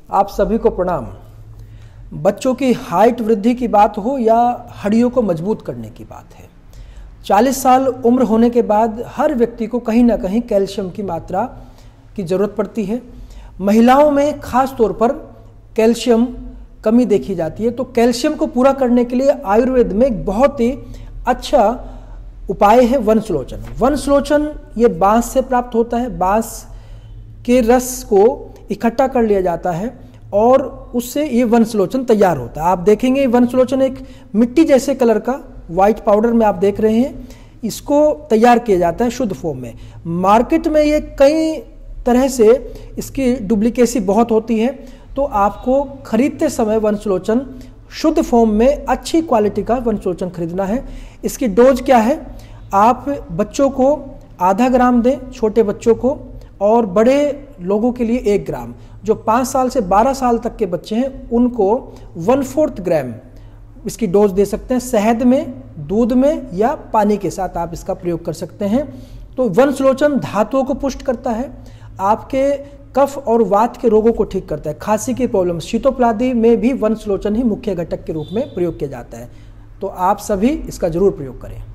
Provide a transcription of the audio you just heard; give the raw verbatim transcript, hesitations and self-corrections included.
आप सभी को प्रणाम। बच्चों की हाइट वृद्धि की बात हो या हड्डियों को मजबूत करने की बात है, चालीस साल उम्र होने के बाद हर व्यक्ति को कहीं ना कहीं कैल्शियम की मात्रा की ज़रूरत पड़ती है। महिलाओं में खास तौर पर कैल्शियम कमी देखी जाती है। तो कैल्शियम को पूरा करने के लिए आयुर्वेद में एक बहुत ही अच्छा उपाय है वनस्लोचन। वनस्लोचन ये बांस से प्राप्त होता है। बांस के रस को इकट्ठा कर लिया जाता है और उससे ये वनस्लोचन तैयार होता है। आप देखेंगे वनस्लोचन एक मिट्टी जैसे कलर का वाइट पाउडर में आप देख रहे हैं, इसको तैयार किया जाता है शुद्ध फॉर्म में। मार्केट में ये कई तरह से इसकी डुप्लीकेसी बहुत होती है, तो आपको खरीदते समय वनस्लोचन शुद्ध फॉर्म में अच्छी क्वालिटी का वनस्लोचन खरीदना है। इसकी डोज क्या है? आप बच्चों को आधा ग्राम दें, छोटे बच्चों को, और बड़े लोगों के लिए एक ग्राम। जो पाँच साल से बारह साल तक के बच्चे हैं उनको वन फोर्थ ग्राम इसकी डोज दे सकते हैं। शहद में, दूध में या पानी के साथ आप इसका प्रयोग कर सकते हैं। तो वनस्लोचन धातुओं को पुष्ट करता है, आपके कफ और वात के रोगों को ठीक करता है। खांसी की प्रॉब्लम, शीतोपलादी में भी वनस्लोचन ही मुख्य घटक के रूप में प्रयोग किया जाता है। तो आप सभी इसका जरूर प्रयोग करें।